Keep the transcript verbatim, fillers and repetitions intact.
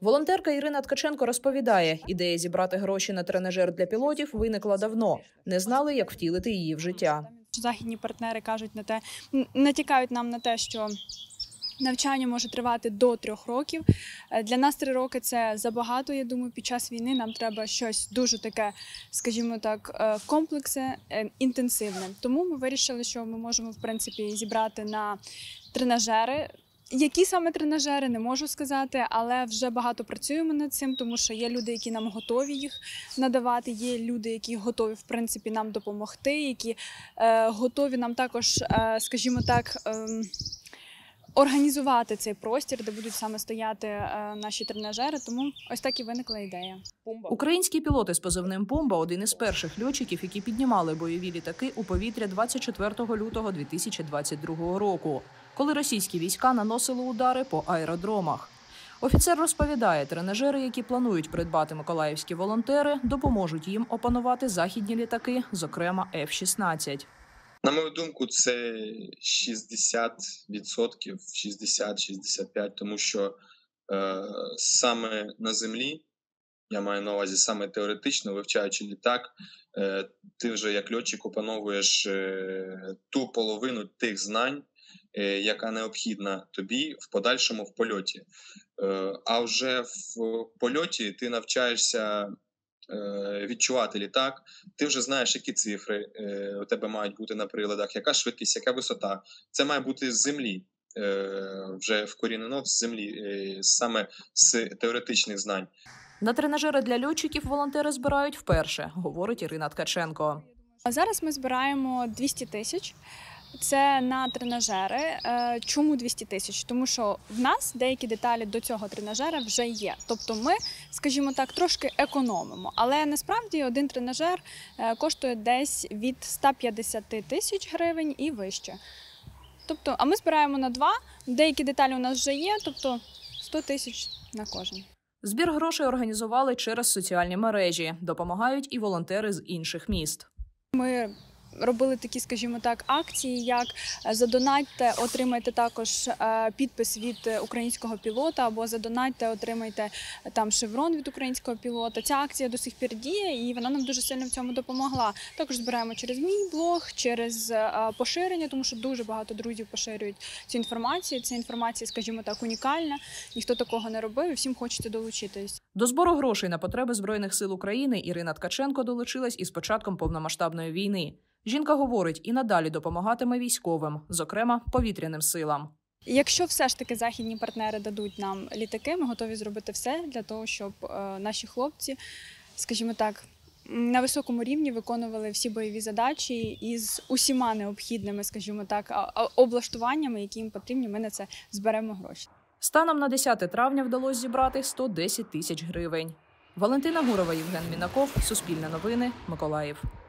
Волонтерка Ірина Ткаченко розповідає, ідея зібрати гроші на тренажер для пілотів виникла давно. Не знали, як втілити її в життя. Західні партнери кажуть на те, натякають нам на те, що навчання може тривати до трьох років. Для нас три роки – це забагато, я думаю, під час війни нам треба щось дуже таке, скажімо так, комплексне, інтенсивне. Тому ми вирішили, що ми можемо, в принципі, зібрати на тренажери. Які саме тренажери, не можу сказати, але вже багато працюємо над цим, тому що є люди, які нам готові їх надавати, є люди, які готові, в принципі, нам допомогти, які е, готові нам також, е, скажімо так, е, організувати цей простір, де будуть саме стояти е, наші тренажери, тому ось так і виникла ідея. Українські пілоти з позивним «Пумба» – один із перших льотчиків, які піднімали бойові літаки у повітря двадцять четвертого лютого дві тисячі двадцять другого року, коли російські війська наносили удари по аеродромах. Офіцер розповідає, тренажери, які планують придбати миколаївські волонтери, допоможуть їм опанувати західні літаки, зокрема еф шістнадцять. На мою думку, це шістдесят відсотків, шістдесят - шістдесят п'ять відсотків, тому що е, саме на землі, я маю на увазі саме теоретично, вивчаючи літак, е, ти вже як льотчик опановуєш е, ту половину тих знань, е, яка необхідна тобі в подальшому в польоті. Е, а вже в польоті ти навчаєшся відчувати літак, ти вже знаєш, які цифри е, у тебе мають бути на приладах, яка швидкість, яка висота. Це має бути з землі, е, вже вкорінено з землі, е, саме з теоретичних знань. На тренажери для льотчиків волонтери збирають вперше, говорить Ірина Ткаченко. А зараз ми збираємо двісті тисяч. Це на тренажери. Чому двісті тисяч? Тому що в нас деякі деталі до цього тренажера вже є. Тобто ми, скажімо так, трошки економимо. Але насправді один тренажер коштує десь від ста п'ятдесяти тисяч гривень і вище. Тобто, а ми збираємо на два, деякі деталі у нас вже є, тобто сто тисяч на кожен. Збір грошей організували через соціальні мережі. Допомагають і волонтери з інших міст. Ми робили такі, скажімо так, акції, як задонатьте, отримайте також підпис від українського пілота, або задонатьте, отримайте там шеврон від українського пілота. Ця акція до сих пір діє, і вона нам дуже сильно в цьому допомогла. Також збираємо через мій блог, через поширення, тому що дуже багато друзів поширюють цю інформацію. Ця інформація, скажімо так, унікальна, ніхто такого не робив, і всім хочеться долучитись. До збору грошей на потреби Збройних сил України Ірина Ткаченко долучилась із початком повномасштабної війни. Жінка говорить, і надалі допомагатиме військовим, зокрема повітряним силам. Якщо все ж таки західні партнери дадуть нам літаки, ми готові зробити все для того, щоб наші хлопці, скажімо так, на високому рівні виконували всі бойові задачі із усіма необхідними, скажімо так, облаштуваннями, які їм потрібні, ми на це зберемо гроші. Станом на десяте травня вдалося зібрати сто десять тисяч гривень. Валентина Гурова, Євген Мінаков, Суспільне новини, Миколаїв.